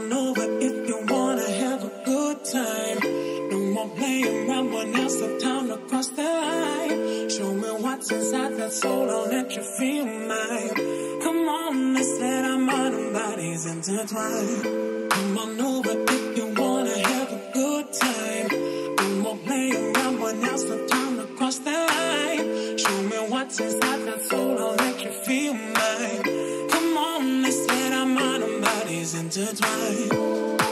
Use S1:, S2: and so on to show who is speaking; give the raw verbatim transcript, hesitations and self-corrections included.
S1: on over if you wanna have a good time. No more playing around when it's the time to cross the line. Show me what's inside that soul, I'll let you feel mine. Come on, let's let our mind and bodies intertwine. Come on over if you wanna have a good time. No more playing around when it's the time to cross the line. Show me what's inside that soul, I'll let you feel mine. Come on, let's let our mind and bodies intertwine.